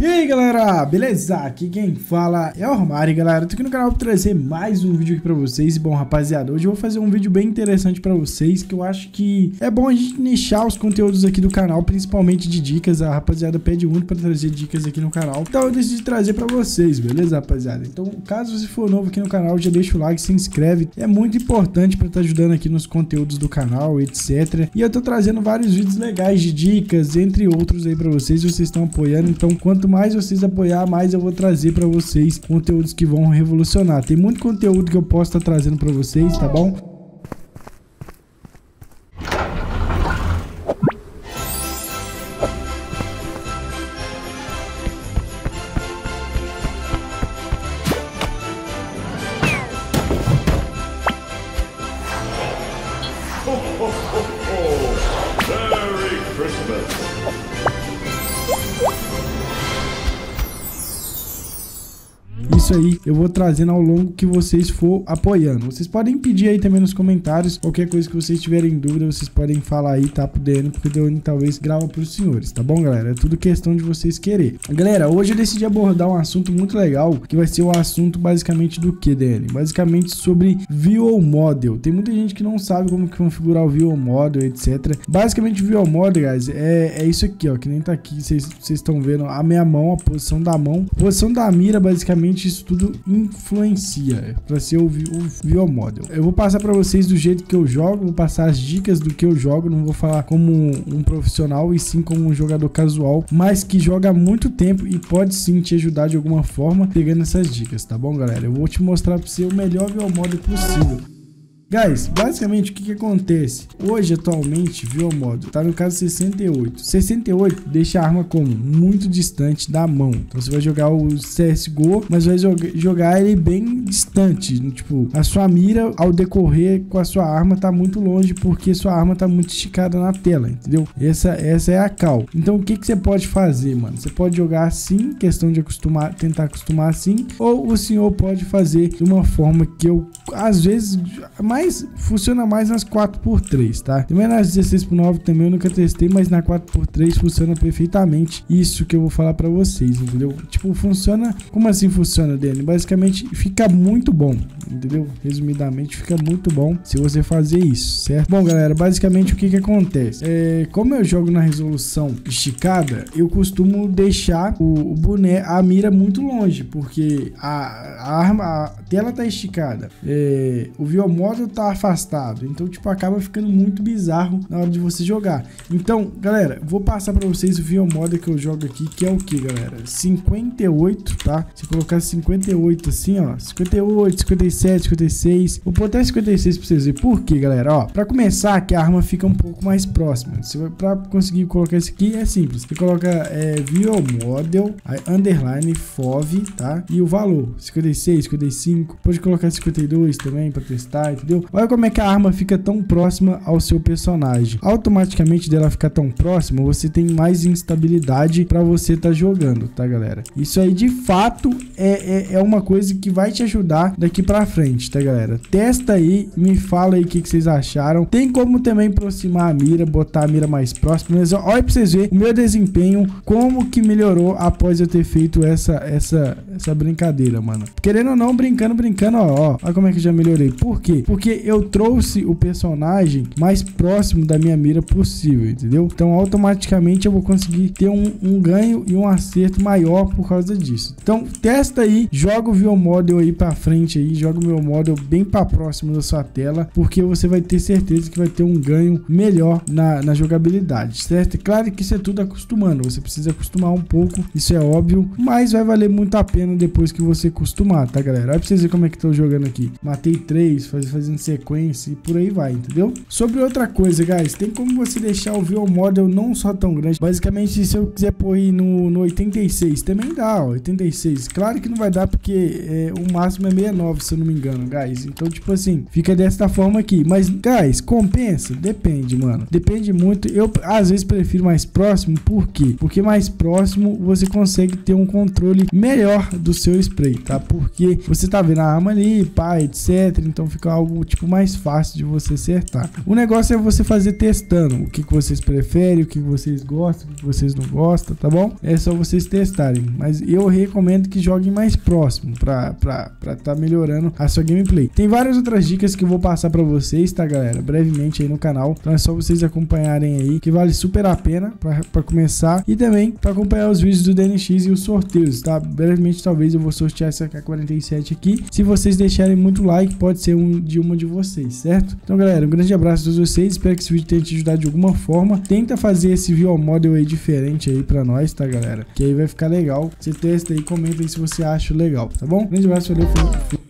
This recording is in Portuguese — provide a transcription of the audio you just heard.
E aí galera, beleza? Aqui quem fala é o Romário, galera. Tô aqui no canal pra trazer mais um vídeo aqui pra vocês. E bom, rapaziada, hoje eu vou fazer um vídeo bem interessante pra vocês, que eu acho que é bom a gente nichar os conteúdos aqui do canal, principalmente de dicas. A rapaziada pede muito pra trazer dicas aqui no canal, então eu decidi trazer pra vocês, beleza, rapaziada? Então, caso você for novo aqui no canal, já deixa o like, se inscreve. É muito importante pra estar ajudando aqui nos conteúdos do canal, etc. E eu tô trazendo vários vídeos legais de dicas, entre outros aí pra vocês. Vocês estão apoiando, então quanto mais vocês apoiar, mais eu vou trazer pra vocês conteúdos que vão revolucionar. Tem muito conteúdo que eu posso estar trazendo pra vocês, tá bom? Merry Christmas! Isso aí eu vou trazendo ao longo que vocês for apoiando. Vocês podem pedir aí também nos comentários, qualquer coisa que vocês tiverem dúvida, vocês podem falar aí, tá, pro DN, porque o DN talvez grava pros senhores, tá bom, galera? É tudo questão de vocês querer. Galera, hoje eu decidi abordar um assunto muito legal, que vai ser o assunto basicamente do que, DN? Basicamente sobre VO Model. Tem muita gente que não sabe como que configurar o VO Model, etc. Basicamente o VO Model, guys, é isso aqui, ó, que nem tá aqui, vocês estão vendo a minha mão, a posição da mão, posição da mira, basicamente isso tudo influencia para ser o VO Model. Eu vou passar para vocês do jeito que eu jogo, vou passar as dicas do que eu jogo, não vou falar como um profissional e sim como um jogador casual, mas que joga há muito tempo e pode sim te ajudar de alguma forma pegando essas dicas, tá bom, galera? Eu vou te mostrar para você o melhor VO Model possível. Guys, basicamente o que acontece? Hoje, atualmente, VO Model tá no caso 68. 68 deixa a arma como? Muito distante da mão. Então você vai jogar o CSGO, mas vai jogar ele bem distante. Tipo, a sua mira ao decorrer com a sua arma tá muito longe, porque sua arma tá muito esticada na tela, entendeu? Essa é a cal. Então o que você pode fazer, mano? Você pode jogar assim, questão de acostumar, tentar acostumar assim, ou o senhor pode fazer de uma forma que eu, às vezes, funciona mais nas 4x3, tá? Também nas 16x9 também eu nunca testei, mas na 4x3 funciona perfeitamente isso que eu vou falar pra vocês, entendeu? Tipo, funciona... Como assim funciona, Dani? Basicamente fica muito bom, entendeu? Resumidamente fica muito bom se você fazer isso, certo? Bom, galera, basicamente o que acontece? Como eu jogo na resolução esticada, eu costumo deixar o boneco, a mira muito longe, porque a tela tá esticada, o VO Model tá afastado, então tipo acaba ficando muito bizarro na hora de você jogar. Então, galera, vou passar para vocês o VO Model que eu jogo aqui, que é o que, galera? 58, tá? Se colocar 58 assim, ó, 58, 57, 56, vou botar 56 para vocês verem. Por quê, galera? Ó, para começar, que a arma fica um pouco mais próxima. Você vai, para conseguir colocar isso aqui é simples. Você coloca VO Model, aí underline FOV, tá? E o valor 56, 55, pode colocar 52 também para testar, entendeu? Olha como é que a arma fica tão próxima ao seu personagem. Automaticamente dela ficar tão próxima, você tem mais instabilidade para você tá jogando, tá, galera? Isso aí de fato é uma coisa que vai te ajudar daqui para frente, tá, galera? Testa aí, me fala aí o que vocês acharam. Tem como também aproximar a mira, botar a mira mais próxima, mas olha para vocês verem o meu desempenho, como que melhorou após eu ter feito essa brincadeira, mano. Querendo ou não, brincando, ó, olha como é que eu já melhorei. Por quê? Porque eu trouxe o personagem mais próximo da minha mira possível, entendeu? Então automaticamente eu vou conseguir ter um ganho e um acerto maior por causa disso. Então testa aí, joga o VO Model aí pra frente aí, joga o VO Model bem pra próximo da sua tela, porque você vai ter certeza que vai ter um ganho melhor na jogabilidade, certo? Claro que isso é tudo acostumando, você precisa acostumar um pouco, isso é óbvio, mas vai valer muito a pena depois que você acostumar, tá, galera? Olha pra vocês verem como é que tô jogando aqui. Matei 3, fazendo sequência e por aí vai, entendeu? Sobre outra coisa, guys, tem como você deixar o VO Model não só tão grande. Basicamente, se eu quiser pôr aí no 86, também dá, ó, 86. Claro que não vai dar porque o máximo é 69, se eu não me engano, guys. Então, tipo assim, fica desta forma aqui. Mas, guys, compensa? Depende, mano. Depende muito. Eu, às vezes, prefiro mais próximo. Por quê? Porque mais próximo você consegue ter um controle melhor do seu spray, tá? Porque você tá vendo a arma ali, pá, etc. Então fica algo o tipo mais fácil de você acertar. O negócio é você fazer testando o que vocês preferem, o que vocês gostam, o que vocês não gostam, tá bom? É só vocês testarem, mas eu recomendo que joguem mais próximo pra tá melhorando a sua gameplay. Tem várias outras dicas que eu vou passar pra vocês, tá, galera? Brevemente aí no canal, então é só vocês acompanharem aí, que vale super a pena pra começar, e também pra acompanhar os vídeos do DNX e os sorteios, tá? Brevemente talvez eu vou sortear essa AK-47 aqui. Se vocês deixarem muito like, pode ser uma de vocês, certo? Então, galera, um grande abraço a todos vocês, espero que esse vídeo tenha te ajudado de alguma forma. Tenta fazer esse view model aí diferente aí pra nós, tá, galera? Que aí vai ficar legal. Você testa aí, comenta aí se você acha legal, tá bom? Um grande abraço, valeu, fui.